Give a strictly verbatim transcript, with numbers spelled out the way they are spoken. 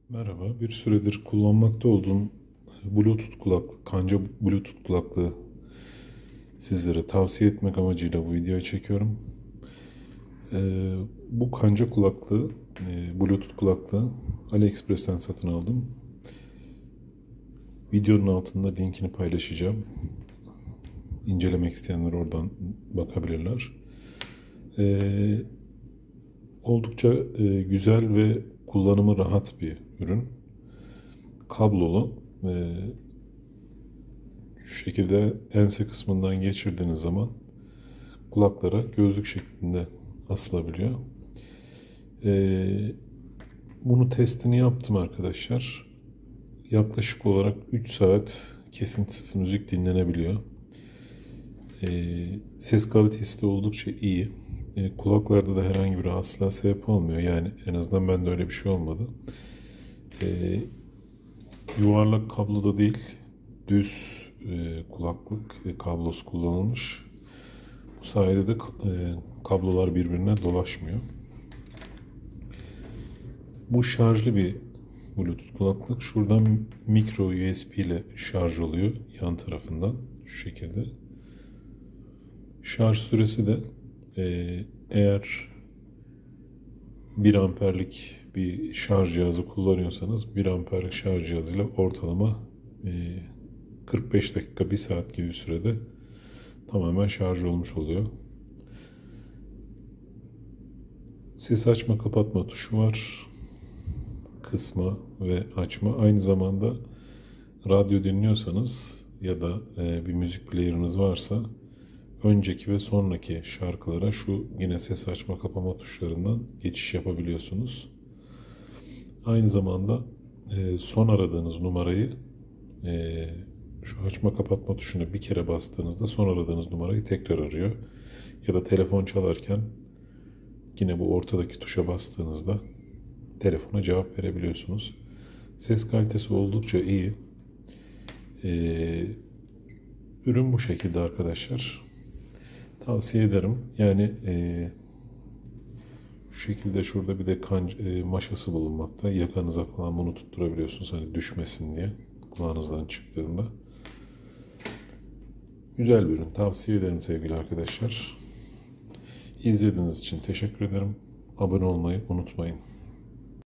Merhaba, bir süredir kullanmakta olduğum Bluetooth kulaklık, kanca Bluetooth kulaklığı sizlere tavsiye etmek amacıyla bu videoyu çekiyorum. Ee, bu kanca kulaklığı, e, Bluetooth kulaklığı AliExpress'ten satın aldım. Videonun altında linkini paylaşacağım. İncelemek isteyenler oradan bakabilirler. Ee, oldukça e, güzel ve kullanımı rahat bir ürün. Kablolu. E, Şu şekilde ense kısmından geçirdiğiniz zaman kulaklara gözlük şeklinde asılabiliyor. Ee, bunu testini yaptım arkadaşlar. Yaklaşık olarak üç saat kesintisiz müzik dinlenebiliyor. Ee, ses kalitesi de oldukça iyi. Ee, kulaklarda da herhangi bir rahatsızlığa sebep olmuyor. Yani en azından bende öyle bir şey olmadı. Ee, yuvarlak kablo da değil, düz e, kulaklık e, kablosu kullanılmış. Bu sayede de e, kablolar birbirine dolaşmıyor. Bu şarjlı bir Bluetooth kulaklık. Şuradan micro U S B ile şarj oluyor yan tarafından şu şekilde. Şarj süresi de e, eğer bir amperlik bir şarj cihazı kullanıyorsanız bir amperlik şarj cihazıyla ortalama e, kırk beş dakika bir saat gibi bir sürede tamamen şarj olmuş oluyor. Ses açma kapatma tuşu var. Kısma ve açma. Aynı zamanda radyo dinliyorsanız ya da e, bir müzik player'ınız varsa önceki ve sonraki şarkılara şu yine ses açma kapama tuşlarından geçiş yapabiliyorsunuz. Aynı zamanda e, son aradığınız numarayı e, şu açma kapatma tuşuna bir kere bastığınızda son aradığınız numarayı tekrar arıyor. Ya da telefon çalarken yine bu ortadaki tuşa bastığınızda telefona cevap verebiliyorsunuz. Ses kalitesi oldukça iyi. Ee, ürün bu şekilde arkadaşlar. Tavsiye ederim. Yani e, şu şekilde şurada bir de kan, e, maşası bulunmakta. Yakanıza falan bunu tutturabiliyorsunuz hani düşmesin diye kulağınızdan çıktığında. Güzel bir ürün. Tavsiye ederim sevgili arkadaşlar. İzlediğiniz için teşekkür ederim. Abone olmayı unutmayın.